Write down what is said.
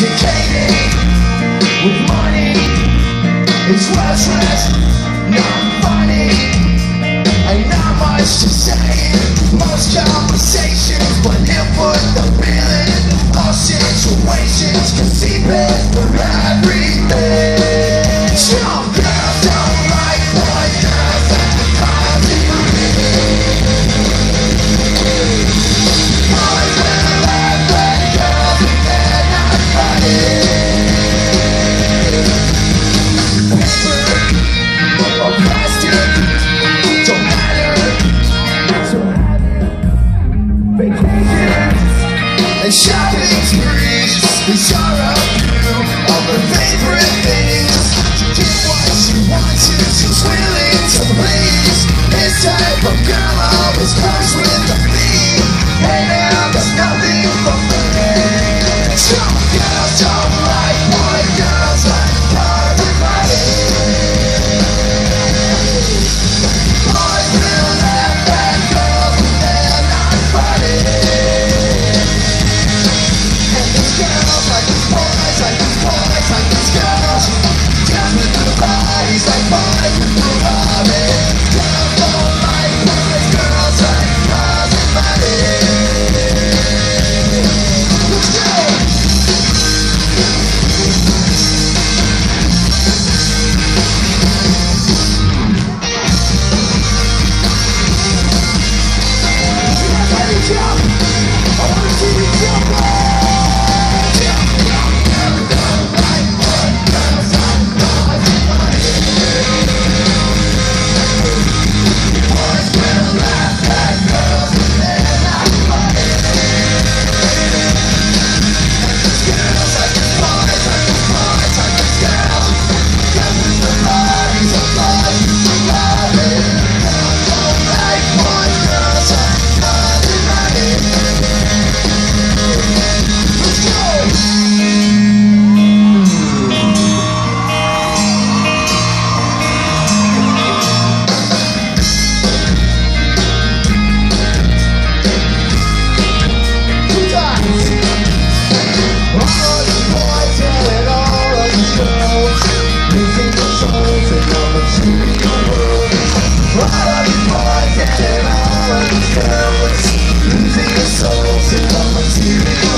educated with money. It's worthless, not funny. Ain't not much to say. Most conversations, but he'll put the bill in. All situations, cause he paid for everything. Some girls don't like boy girls that cause you boys will laugh at girls if they're not funny. Paper or plastic don't matter. So vacations and shopping sprees, these are a few of her favorite things. To get what she wants and she's willing to please. This type of girl always comes with a fee. Hey now, there's nothing for me. Some girls don't like boy girls like everybody. Boys will laugh at girls when they're not funny. And these girls like these boys, like these boys, like these girls. Girls with the bodies like boys with the body. Girls don't like boys, girls like everybody. Let's go! Everybody jump! I wanna see you jump! Jump, jump! Girls don't like boys, girls like everybody. Boys will laugh at girls when they're not funny. Girls like these boys, like these boys, like these girls. Girls with the bodies of boys with the body. Girls don't like boys, girls like everybody. Let's go! Two times. All of these boys and all of these girls, losing their souls in the material world. All of these boys and all of these girls, losing their souls in the material